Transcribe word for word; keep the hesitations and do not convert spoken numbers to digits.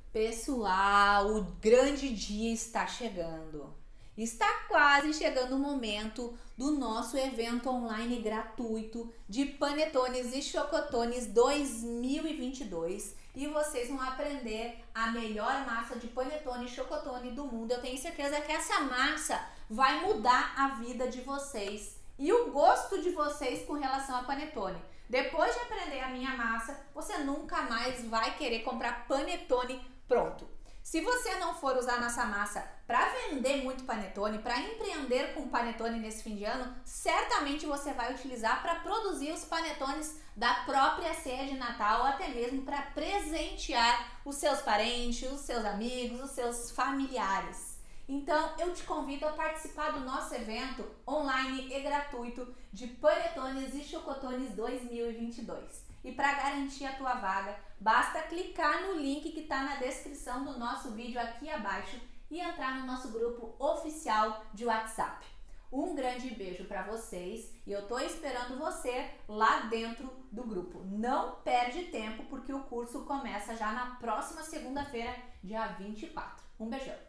Pessoal, o grande dia está chegando. Está quase chegando o momento do nosso evento online gratuito de Panetones e Chocotones dois mil e vinte e dois e vocês vão aprender a melhor massa de panetone e chocotone do mundo. Eu tenho certeza que essa massa vai mudar a vida de vocês e o gosto de vocês com relação a panetone. Depois de aprender a minha massa, você nunca mais vai querer comprar panetone pronto. Se você não for usar nossa massa para vender muito panetone, para empreender com panetone nesse fim de ano, certamente você vai utilizar para produzir os panetones da própria ceia de Natal ou até mesmo para presentear os seus parentes, os seus amigos, os seus familiares. Então eu te convido a participar do nosso evento online e gratuito de Panetones e Chocotones dois mil e vinte e dois. E para garantir a tua vaga, basta clicar no link que está na descrição do nosso vídeo aqui abaixo e entrar no nosso grupo oficial de WhatsApp. Um grande beijo para vocês e eu estou esperando você lá dentro do grupo. Não perde tempo porque o curso começa já na próxima segunda-feira, dia vinte e quatro. Um beijão!